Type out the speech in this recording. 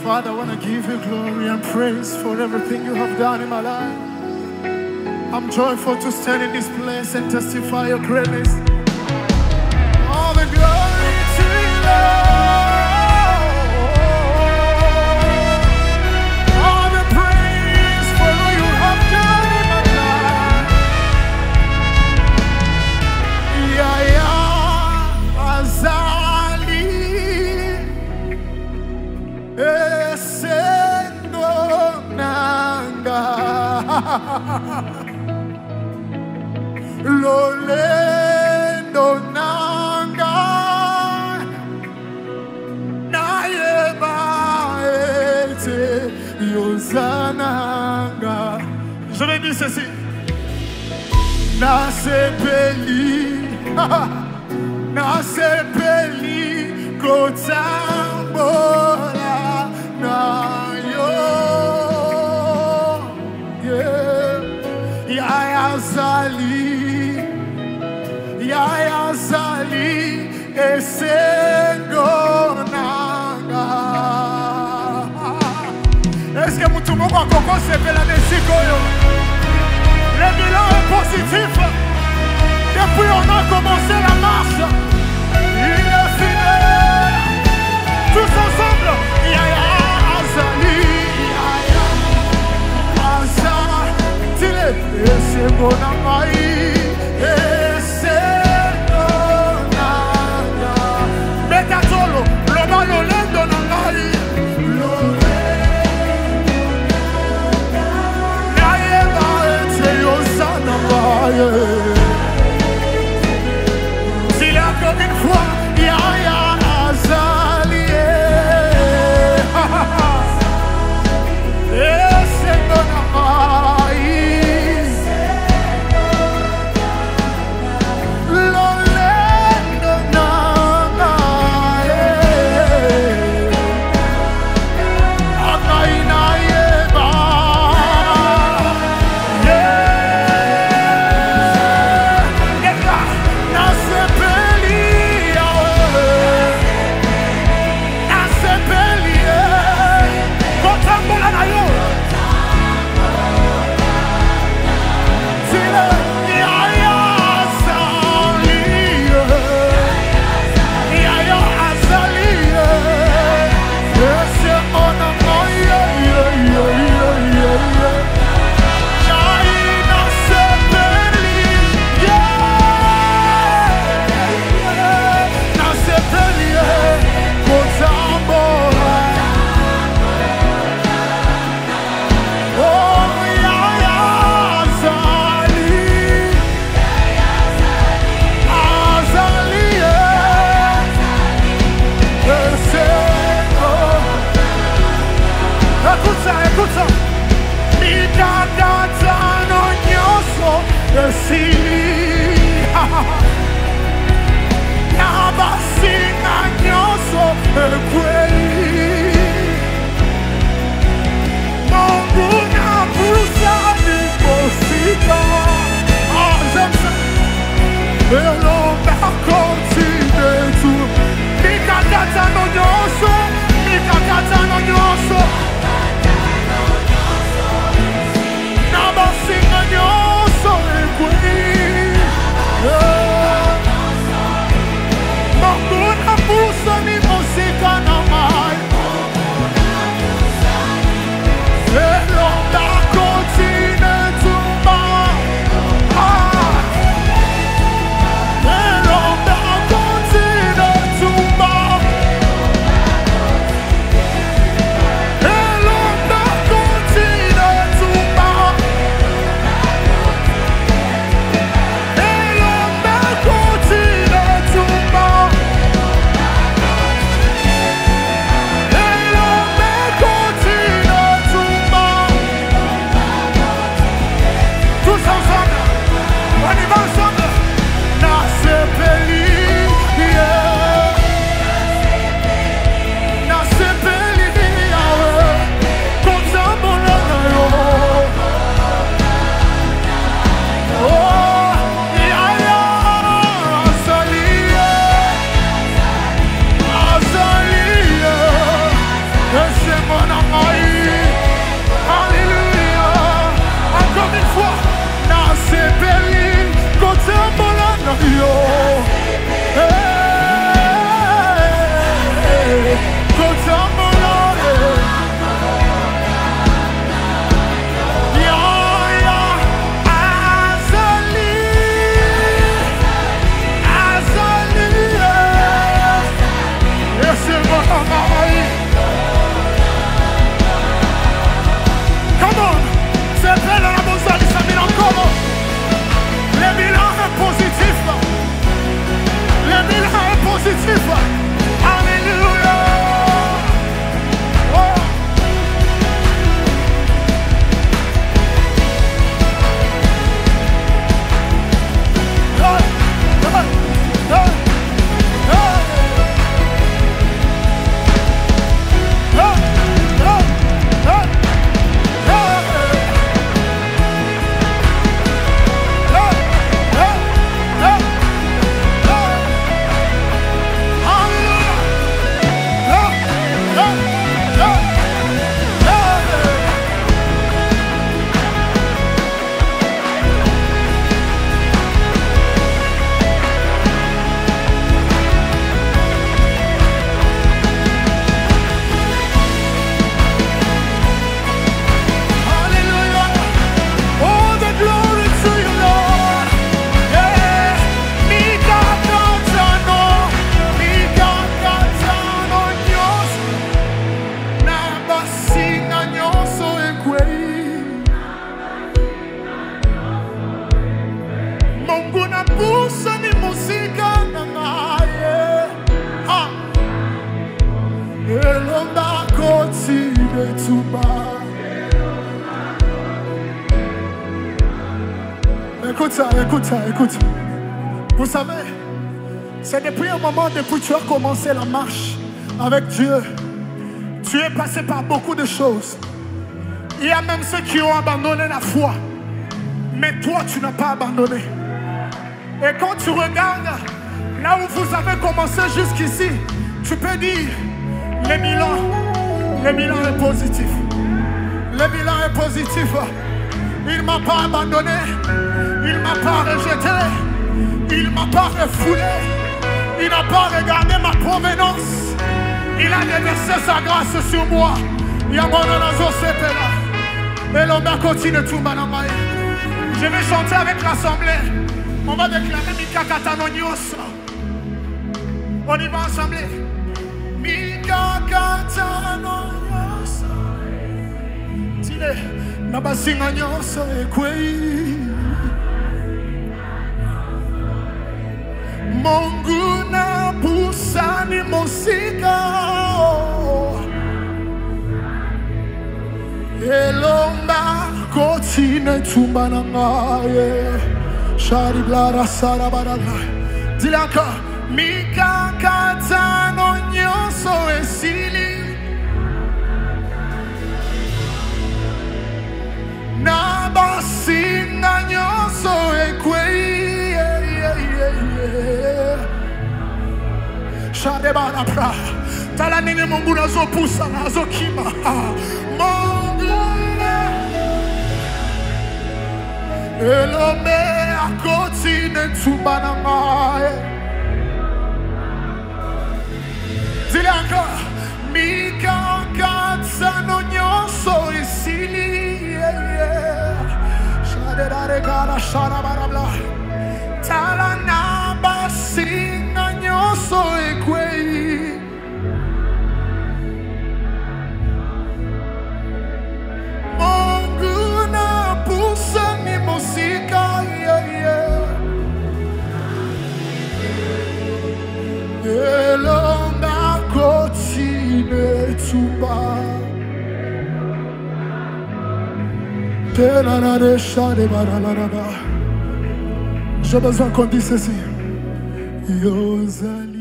Father, I want to give you glory and praise for everything you have done in my life. I'm joyful to stand in this place and testify your greatness. All the glory to you, Lord. All the praise for all you have done in my life. Yaya Azali Esendo Nanga Lolendo Nanga Nayeba Ete Yozananga. Je vais dire ceci. Nasepeli Nasepeli Kotambola na yo. Yaya Zali Esengo Nanga. Est-ce que vous tout le monde a commencé à faire la musique? Le bilan est positif. Depuis on a commencé la marche, il est fidèle. Tous ensemble, Yaya Azali, Yaya Azali, c'est bon amai, c'est nana. Betatolo, le balolendo nangai, Yaya Azali, Yosana Baye. Comme une fois, Yaya Azali, et c'est bon amai, pusa ni musika na ngaye. Elonda koti de tuba. Écoute. Vous savez, c'est depuis un moment, depuis que tu as commencé la marche avec Dieu, tu es passé par beaucoup de choses. Il y a même ceux qui ont abandonné la foi. Mais toi, tu n'as pas abandonné. Et quand tu regardes là où vous avez commencé jusqu'ici, tu peux dire, le bilan est positif. Le bilan est positif. Il ne m'a pas abandonné. Il ne m'a pas rejeté. Il ne m'a pas refoulé. Il n'a pas regardé ma provenance. Il a déversé sa grâce sur moi. Et l'homme a continué tout banamaï. Je vais chanter avec l'assemblée. On va déclamer Mika Katanonios. On y va ensemble. Mika Katanonios. Tile, Nabasinganios Ekwei. Monguna Pusani Mosika. Elomba kotine tumbana ngaye. Shari blara sarabarala. Dis-le encore. Mika katano nyoso esili. Nabasinga nyoso ekwei. Shari bara pra. Tala nini mungu nazo pusa nazo kima. Elome akotine tumbana ngaye. Dis-le encore. Mika katsano nyoso isili. Shadere gara sharabarabla. Talana basinga nyoso ekwei. Monguna pusa ni musika. Elonda kotine tuba. J'ai besoin qu'on dise ceci. Yozali.